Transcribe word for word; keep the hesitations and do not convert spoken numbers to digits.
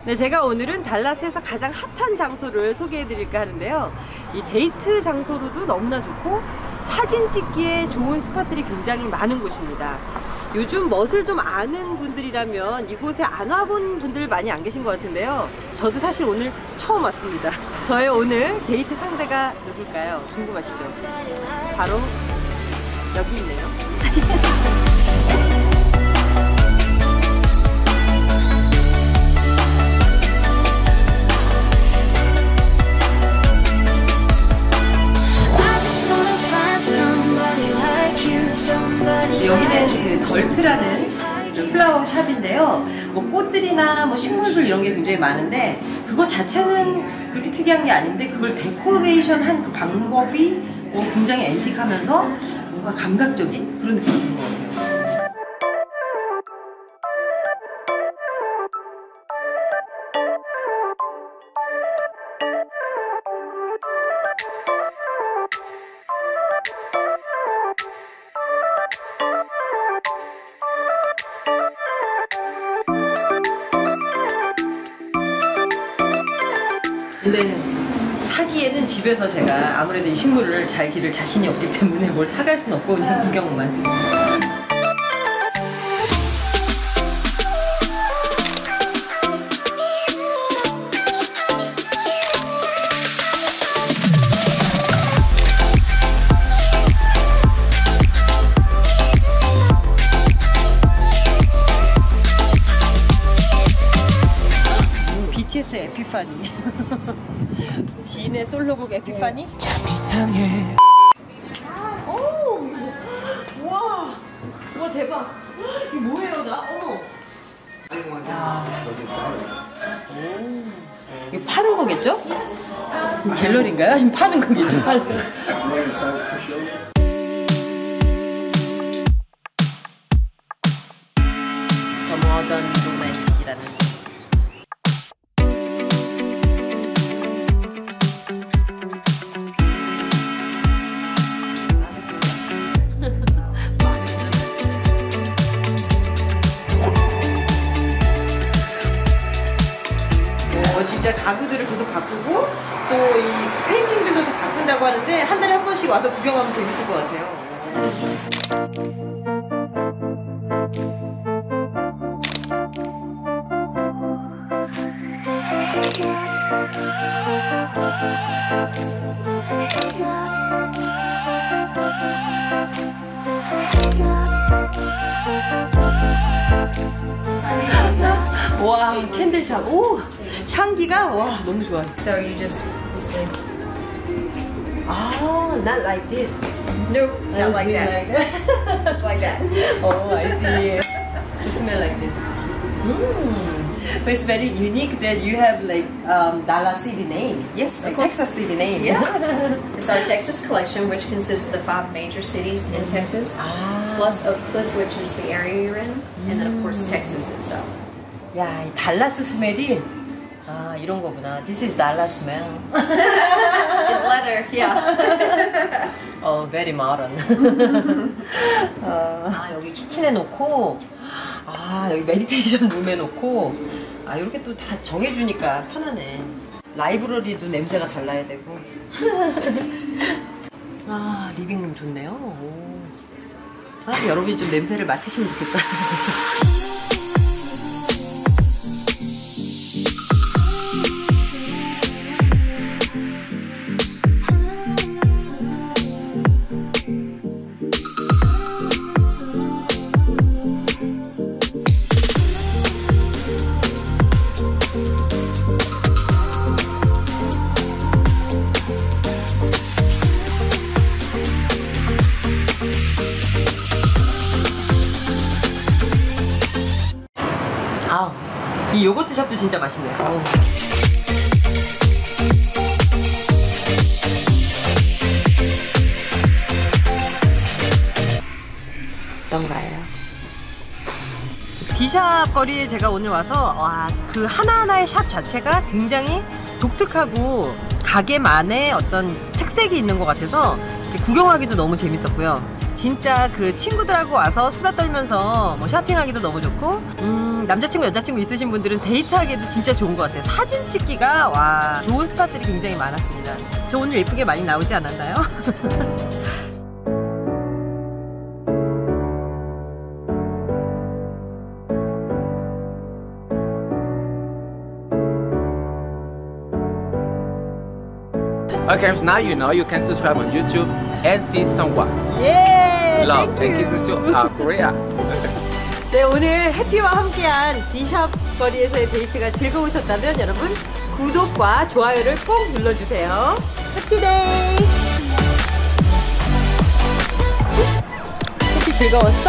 네, 제가 오늘은 달라스에서 가장 핫한 장소를 소개해드릴까 하는데요. 이 데이트 장소로도 너무나 좋고 사진 찍기에 좋은 스팟들이 굉장히 많은 곳입니다. 요즘 멋을 좀 아는 분들이라면 이곳에 안 와본 분들 많이 안 계신 것 같은데요. 저도 사실 오늘 처음 왔습니다. 저의 오늘 데이트 상대가 누굴까요? 궁금하시죠? 바로 여기 있네요. 여기는 그 덜트라는 그 플라워 샵인데요. 뭐 꽃들이나 뭐 식물들 이런 게 굉장히 많은데 그거 자체는 그렇게 특이한 게 아닌데 그걸 데코레이션 한 그 방법이 뭐 굉장히 앤틱하면서 뭔가 감각적인 그런 느낌이 드는 것 같아요. 근데 사기에는 집에서 제가 아무래도 이 식물을 잘 기를 자신이 없기 때문에 뭘 사갈 순 없고 그냥 구경만. 비티에스의 에피파니. 지인의 솔로곡 에피파니? 참 이상해. 오! 우와! 우와 대박! 이거 뭐예요 나? 어머! 오. 이거 파는 거겠죠? 갤러리인가요? 아니면 파는 거겠죠? 파는 거. 더 모던 로맨틱이라는 진짜 가구들을 계속 바꾸고 또 이 페인팅들도 다 바꾼다고 하는데 한 달에 한 번씩 와서 구경하면 재밌을 것 같아요. 와, 캔들샵. 오! 향기가 와 너무 좋아. So you just listen. Ah, not like this. No, not like that. Like, like that. Oh, I see. You smell like this. Mm. But it's very unique that you have like um, Dallas City name. Yes, like of course. Texas City name. Yeah. It's our Texas collection, which consists of the five major cities in Texas, ah. plus Oak Cliff, which is the area you're in, and then of course Texas itself. 야, 이 달라스 스멜이 아 이런 거구나. This is Dallas smell. It's leather, yeah. 어, very modern. 어, 아 여기 키친에 놓고, 아 여기 메디테이션 룸에 놓고, 아 이렇게 또 다 정해주니까 편하네. 라이브러리도 냄새가 달라야 되고. 아 리빙룸 좋네요. 오. 아 여러분이 좀 냄새를 맡으시면 좋겠다. 아, 이 요거트 샵도 진짜 맛있네요. 아우. 어떤가요? 비샵 거리에 제가 오늘 와서 와, 그 하나하나의 샵 자체가 굉장히 독특하고 가게만의 어떤 특색이 있는 것 같아서 구경하기도 너무 재밌었고요. 진짜 그 친구들하고 와서 수다 떨면서 뭐 쇼핑하기도 너무 좋고, 음 음, 남자친구 여자친구 있으신 분들은 데이트하기에도 진짜 좋은 것 같아요. 사진 찍기가 와 좋은 스팟들이 굉장히 많았습니다. 저 오늘 예쁘게 많이 나오지 않았나요? Okay, so now you know you can subscribe on YouTube and see someone. 예! Love 땡큐. and kisses to uh, Korea. 네, 오늘 해피와 함께한 D샵 거리에서의 데이트가 즐거우셨다면 여러분 구독과 좋아요를 꼭 눌러주세요. 해피데이! 해피 즐거웠어?